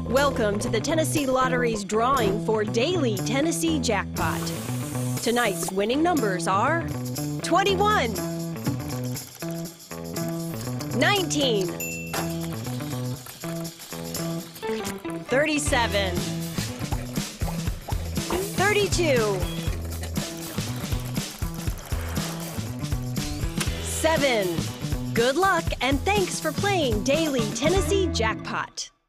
Welcome to the Tennessee Lottery's drawing for Daily Tennessee Jackpot. Tonight's winning numbers are 21, 19, 37, 32, 7. Good luck and thanks for playing Daily Tennessee Jackpot.